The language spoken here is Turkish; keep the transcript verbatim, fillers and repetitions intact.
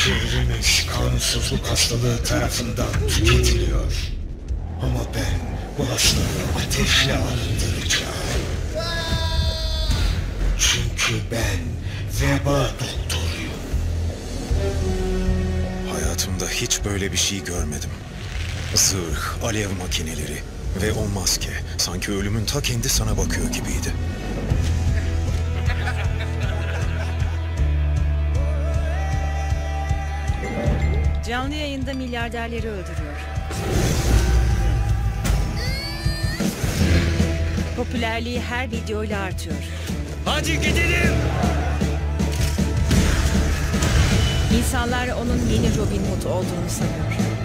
Şehrimiz kanunsuzluk hastalığı tarafından tüketiliyor. Ama ben bu hastalığı ateşle arındıracağım. Çünkü ben veba doktoruyum. Hayatımda hiç böyle bir şey görmedim. Zırh, alev makineleri ve o maske sanki ölümün ta kendi sana bakıyor gibiydi. Canlı yayında milyarderleri öldürüyor. Popülerliği her videoyla artıyor. Hadi gidelim. İnsanlar onun yeni Robin Hood olduğunu sanıyor.